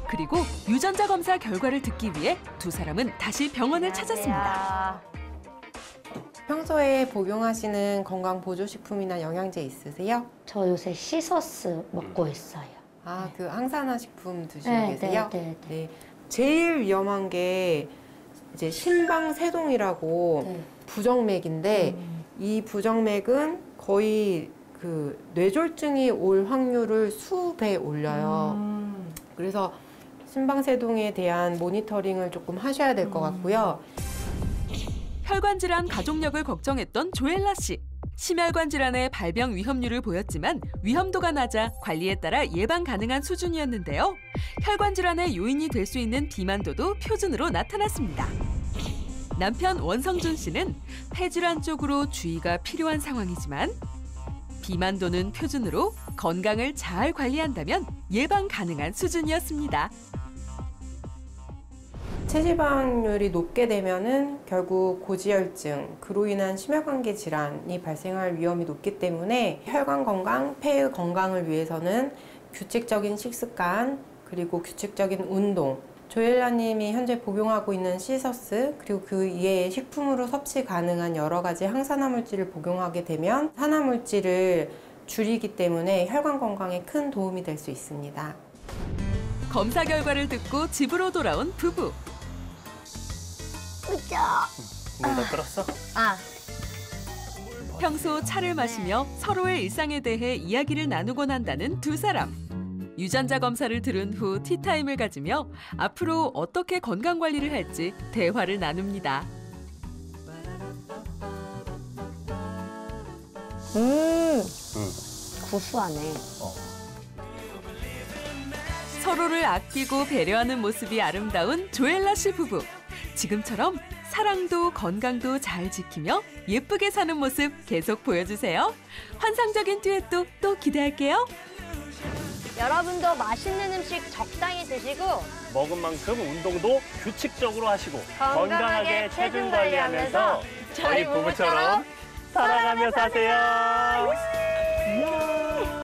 그리고 유전자 검사 결과를 듣기 위해 두 사람은 다시 병원을 찾았습니다. 평소에 복용하시는 건강 보조식품이나 영양제 있으세요? 저 요새 시서스 먹고 있어요. 아, 그 항산화 식품 드시고 네, 계세요? 네. 제일 위험한 게 이제 심방세동이라고 네. 부정맥인데 이 부정맥은 거의 그 뇌졸중이 올 확률을 수배 올려요. 그래서 심방세동에 대한 모니터링을 조금 하셔야 될 것 같고요. 혈관 질환 가족력을 걱정했던 조엘라 씨. 심혈관 질환의 발병 위험률을 보였지만 위험도가 낮아 관리에 따라 예방 가능한 수준이었는데요. 혈관 질환의 요인이 될 수 있는 비만도도 표준으로 나타났습니다. 남편 원성준 씨는 폐질환 쪽으로 주의가 필요한 상황이지만 비만도는 표준으로 건강을 잘 관리한다면 예방 가능한 수준이었습니다. 체지방률이 높게 되면은 결국 고지혈증, 그로 인한 심혈관계 질환이 발생할 위험이 높기 때문에 혈관 건강, 폐의 건강을 위해서는 규칙적인 식습관, 그리고 규칙적인 운동, 조엘라님이 현재 복용하고 있는 시서스, 그리고 그 이외의 식품으로 섭취 가능한 여러 가지 항산화 물질을 복용하게 되면 산화 물질을 줄이기 때문에 혈관 건강에 큰 도움이 될 수 있습니다. 검사 결과를 듣고 집으로 돌아온 부부. 물 더 끓었어? 평소 차를 마시며 서로의 일상에 대해 이야기를 나누곤 한다는 두 사람. 유전자 검사를 들은 후 티타임을 가지며 앞으로 어떻게 건강관리를 할지 대화를 나눕니다. 구수하네. 서로를 아끼고 배려하는 모습이 아름다운 조엘라 씨 부부. 지금처럼 사랑도 건강도 잘 지키며 예쁘게 사는 모습 계속 보여주세요. 환상적인 듀엣도 또 기대할게요. 여러분도 맛있는 음식 적당히 드시고 먹은 만큼 운동도 규칙적으로 하시고 건강하게 체중 관리하면서 저희 부부처럼 살아가며 사세요.